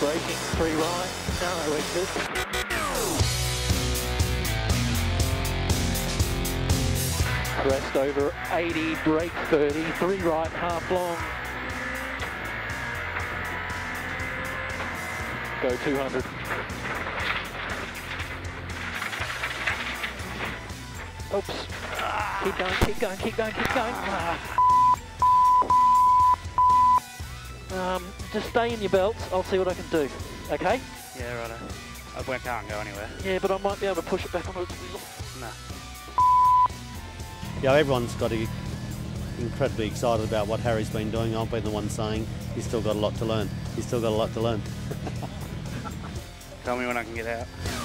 braking, 3 right, narrow exit. Crest over 80, brake 30, 3 right, half long. Go 200. Oops. Keep going, keep going, keep going, keep going. Just stay in your belts, I'll see what I can do, okay? Yeah, righto. I can't go anywhere. Yeah, but I might be able to push it back on its wheel. No. Yeah, everyone's got to be incredibly excited about what Harry's been doing. I've been the one saying he's still got a lot to learn. He's still got a lot to learn. Tell me when I can get out.